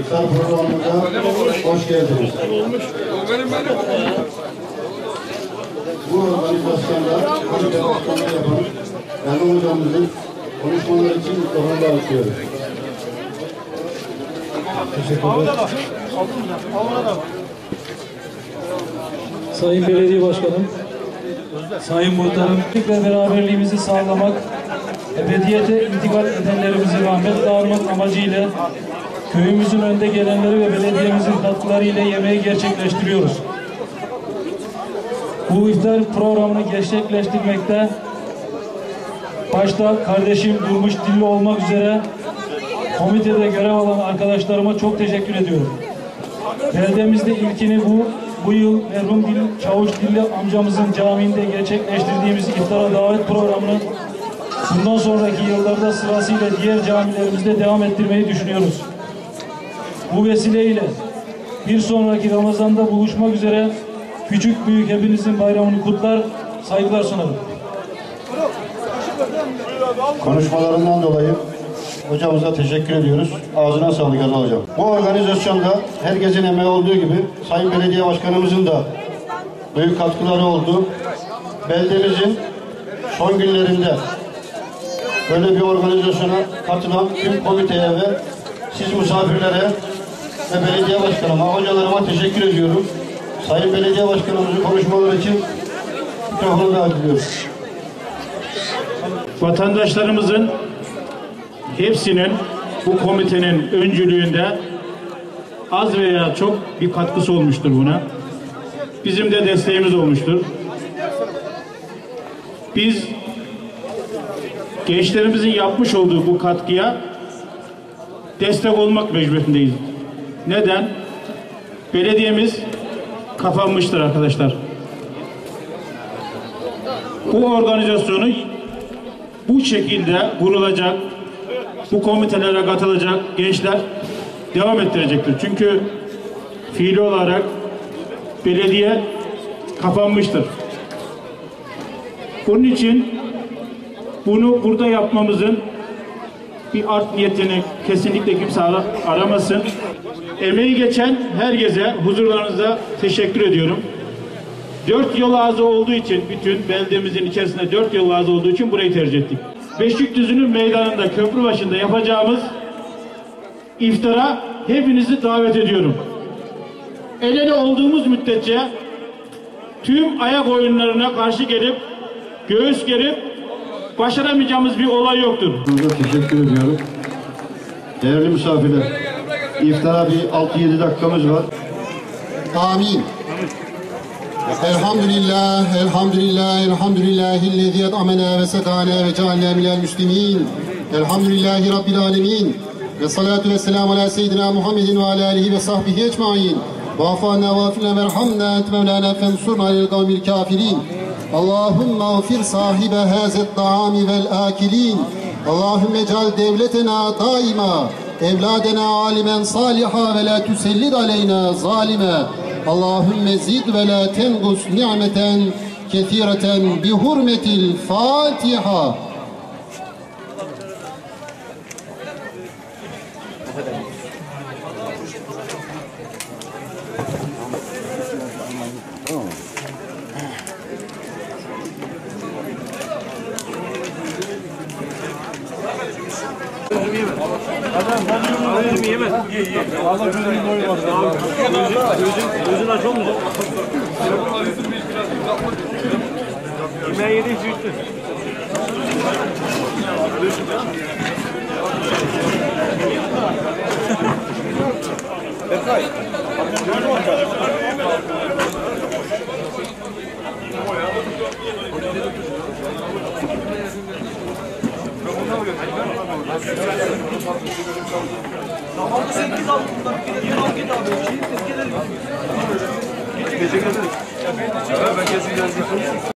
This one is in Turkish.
İftar programımıza hoş geldiniz. Bu organizasyonda komite başkanlığı yapan Erman Hocamızın konuşmaları için mikrofonda açıyoruz. Teşekkür ederim. Sayın Belediye Başkanım, Sayın Muhtarım ve beraberliğimizi sağlamak, ebediyete intikal edenlerimizi rahmet dağılmak amacıyla köyümüzün önde gelenleri ve belediyemizin katkılarıyla yemeği gerçekleştiriyoruz. Bu iftar programını gerçekleştirmekte başta kardeşim Durmuş Dilli olmak üzere komitede görev alan arkadaşlarıma çok teşekkür ediyorum. Beldemizde ilkini bu yıl merhum Çavuş Dilli amcamızın camiinde gerçekleştirdiğimiz iftara davet programını bundan sonraki yıllarda sırasıyla diğer camilerimizde devam ettirmeyi düşünüyoruz. Bu vesileyle bir sonraki Ramazan'da buluşmak üzere küçük büyük hepinizin bayramını kutlar, saygılar sunarım. Konuşmalarından dolayı hocamıza teşekkür ediyoruz. Ağzına sağlık Erdal Hocam. Bu organizasyonda herkesin emeği olduğu gibi Sayın Belediye Başkanımızın da büyük katkıları oldu. Beldemizin son günlerinde böyle bir organizasyona katılan tüm komiteye ve siz misafirlere ve belediye başkanıma, hocalarıma teşekkür ediyorum. Sayın Belediye Başkanımızın konuşmaları için mikrofonu davet ediyorum. Vatandaşlarımızın hepsinin bu komitenin öncülüğünde az veya çok bir katkısı olmuştur buna. Bizim de desteğimiz olmuştur. Biz gençlerimizin yapmış olduğu bu katkıya destek olmak mecburiyetindeyiz. Neden? Belediyemiz kapanmıştır arkadaşlar. Bu organizasyonu bu şekilde kurulacak, bu komitelere katılacak gençler devam ettirecektir. Çünkü fiili olarak belediye kapanmıştır. Bunun için bunu burada yapmamızın bir art niyetini kesinlikle kimse aramasın. Emeği geçen herkese huzurlarınızda teşekkür ediyorum. 4 yol ağzı olduğu için, bütün beldemizin içerisinde 4 yol ağzı olduğu için burayı tercih ettik. Beşikdüzü'nün meydanında, köprü başında yapacağımız iftara hepinizi davet ediyorum. El ele olduğumuz müddetçe tüm ayak oyunlarına karşı gelip, göğüs gerip başaramayacağımız bir olay yoktur. Burada teşekkür ediyorum. Değerli misafirler, iftara bir 6-7 dakikamız var. Amin. Elhamdülillah, elhamdülillah, elhamdülillahillezî et'amena ve sekâne ve cealnâ minel müslimîn. Elhamdülillahi Rabbil âlemîn. Ve salatu ve selamu ala seyyidina Muhammedin ve ala alihi ve sahbihi ecmaîn. Vâfâna vâfirna verhamna ent mevlâna fensurna alel kavmil kâfirîn. Allahümme ağfir sahibe hâzet ta'ami vel âkilîn. Allahümme cal devletena daima. Evladena alimen saliha ve la tüsellid aleyna zalime. Allahümme zid ve la tengus ni'meten kethireten bi hurmetil Fatiha. Gözün aç olmayacak. Yemeğe yedi içti. Berkay. Tamam 8 aldım bundan. Bir 20 aldım. Gece gece. Ben kesin geldim.